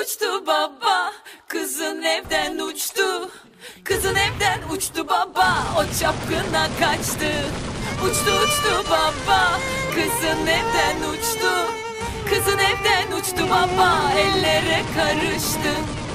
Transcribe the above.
uçtu baba, kızın evden uçtu. Kızın evden uçtu baba, o çapkına kaçtı. Uçtu uçtu baba, kızın evden uçtu. Kızın evden uçtu baba, ellere karıştı.